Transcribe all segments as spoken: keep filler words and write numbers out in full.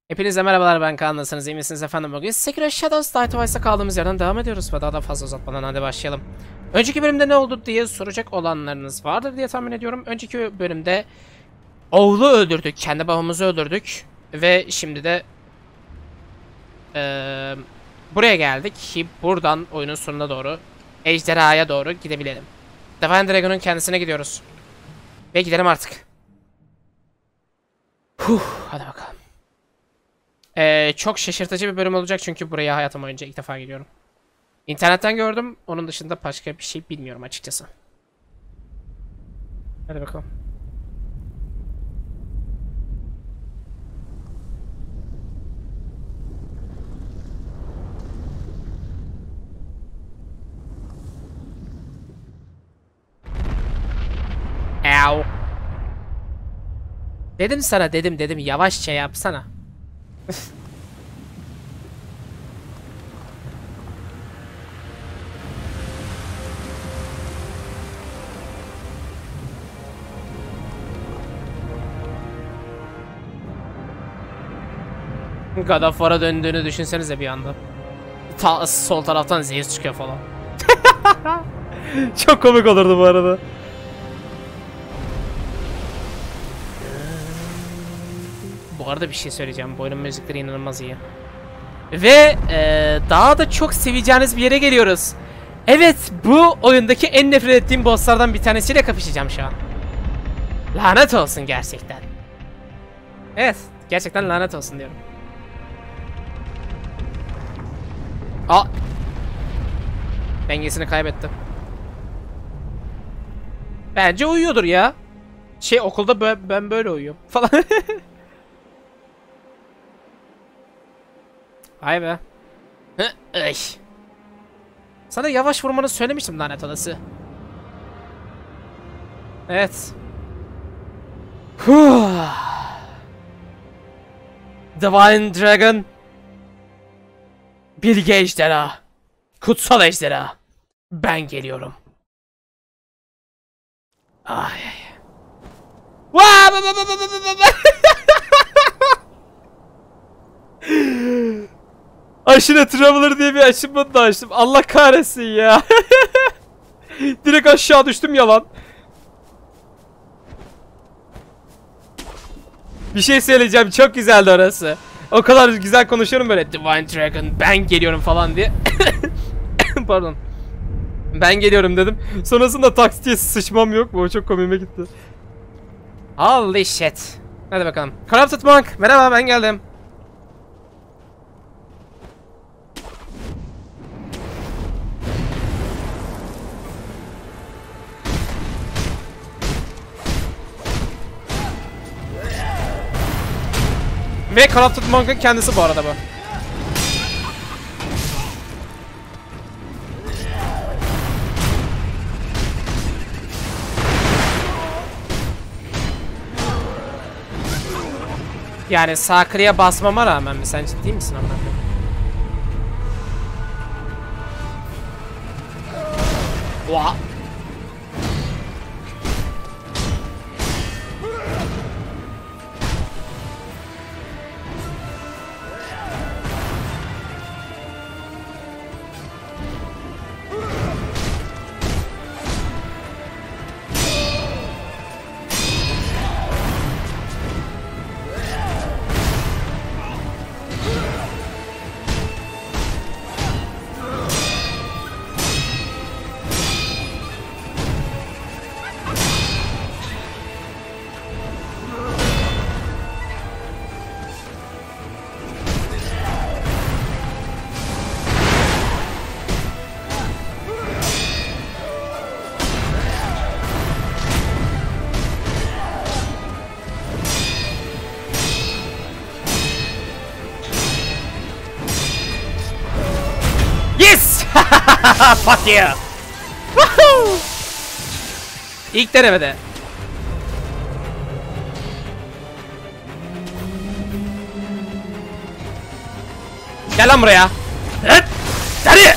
Hepinize merhabalar, ben Kaan. Nasılsınız, iyi misiniz efendim? Bugün Sekiro Shadows Die Twice'a kaldığımız yerden devam ediyoruz ve daha da fazla uzatmadan hadi başlayalım. Önceki bölümde ne oldu diye soracak olanlarınız vardır diye tahmin ediyorum. Önceki bölümde oğlu öldürdük, kendi babamızı öldürdük ve şimdi de ee, buraya geldik ki buradan oyunun sonuna doğru, ejderhaya doğru gidebilelim. Divine Dragon'un kendisine gidiyoruz ve gidelim artık. Huh, hadi bakalım. Ee, çok şaşırtıcı bir bölüm olacak çünkü buraya hayatım boyunca ilk defa geliyorum. İnternetten gördüm. Onun dışında başka bir şey bilmiyorum açıkçası. Hadi bakalım. Ow. Dedim sana, dedim dedim yavaşça yapsana. God of War'a döndüğünü düşünsenize bir anda. Ta sol taraftan Zeus çıkıyor falan. Çok komik olurdu bu arada. Bu arada bir şey söyleyeceğim. Bu oyunun müzikleri inanılmaz iyi. Ve ee, daha da çok seveceğiniz bir yere geliyoruz. Evet, bu oyundaki en nefret ettiğim bosslardan bir tanesiyle kapışacağım şu an. Lanet olsun gerçekten. Evet, gerçekten lanet olsun diyorum. Aa! Dengesini kaybetti. Bence uyuyordur ya. Şey, okulda bö ben böyle uyuyorum falan. Vay be. Ay. Sana yavaş vurmanı söylemiştim lanet olası. Evet. Divine Dragon. Bilge ejderha. Kutsal ejderha. Ben geliyorum. Ay. Aşırı Traveler diye bir achievement da açtım. Allah kahretsin ya. Direkt aşağı düştüm, yalan. Bir şey söyleyeceğim, çok güzeldi orası. O kadar güzel konuşuyorum böyle Divine Dragon ben geliyorum falan diye. Pardon. Ben geliyorum dedim. Sonrasında taksiye sıçmam yok mu? O çok komiğime gitti. Holy shit. Hadi bakalım. Corrupted Monk. Merhaba, ben geldim. Ve Corrupted Monk'ın kendisi bu arada bu. Yani sağ kliğe basmama rağmen mi? Sen ciddi misin amına koyayım? Oha. Yes! Fuck yeah! Woohoo! İlk denemede. Gel lan buraya. Evet. Hadi.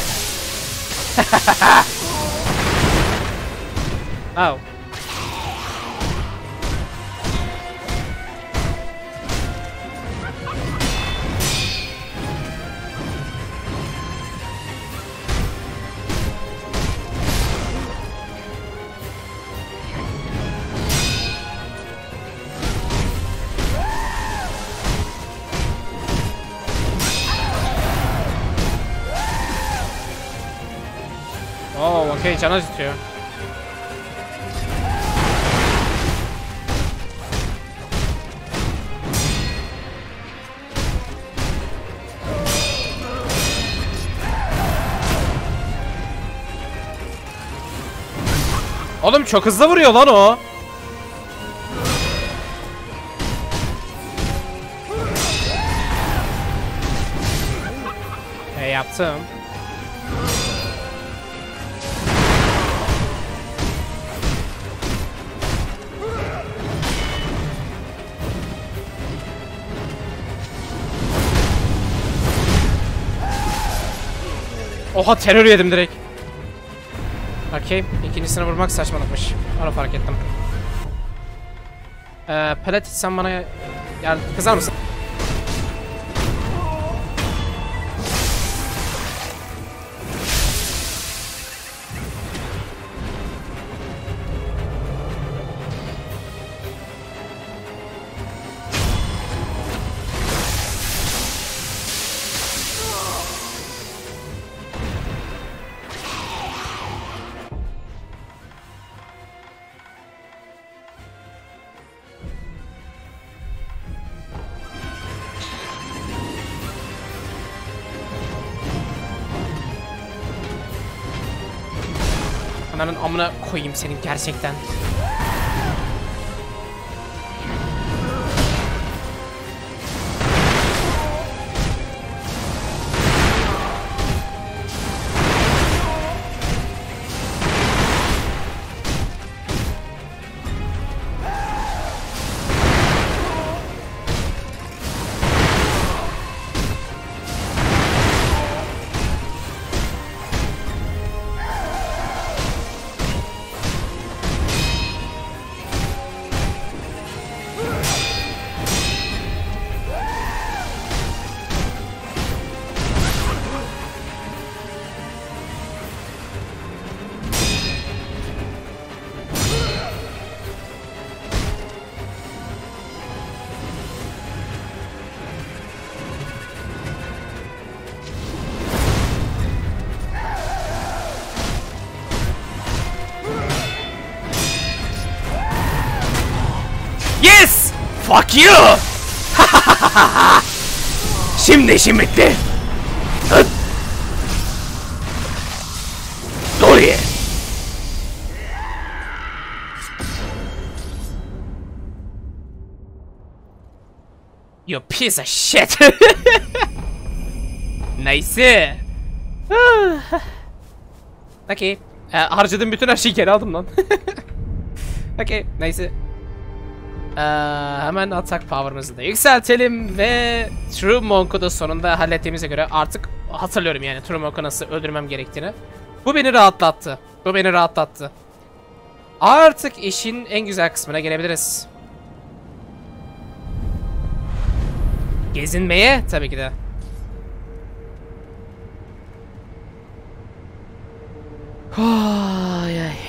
Oh. Okey, can acıtıyor. Oğlum çok hızlı vuruyor lan o. E yaptım. Oha, terör yedim direkt. Okey, ikincisine vurmak saçmalıkmış. Onu fark ettim. Ee, Palet, sen bana yardım kızar mısın? Ananın amına koyayım senin gerçekten. Yes! Fuck you! Şimdi işim bitti. Dory. You piece of shit. Nice. Okay. Ee, harcadım bütün her şeyi geri aldım lan. Okay, nice. Ee, hemen atak power'ımızı da yükseltelim ve True Monk'u da sonunda hallettiğimize göre artık hatırlıyorum yani True Monk'u nasıl öldürmem gerektiğini. Bu beni rahatlattı. Bu beni rahatlattı. Artık işin en güzel kısmına gelebiliriz. Gezinmeye tabii ki de. Ay ay.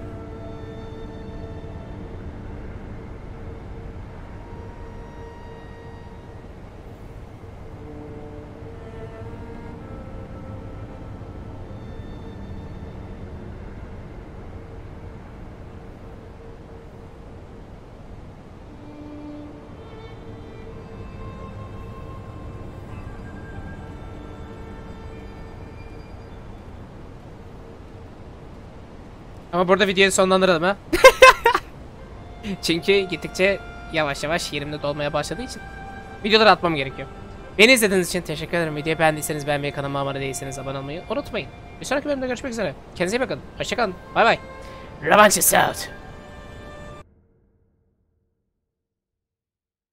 Ama burada videoyu sonlandıralım ha. Çünkü gittikçe yavaş yavaş yerimde dolmaya başladığı için videoları atmam gerekiyor. Beni izlediğiniz için teşekkür ederim. Videoyu beğendiyseniz beğenmeyi, kanalıma abone değilseniz abone olmayı unutmayın. Bir sonraki bölümde görüşmek üzere. Kendinize iyi bakın. Hoşçakalın. Bay bay. Revenge is out.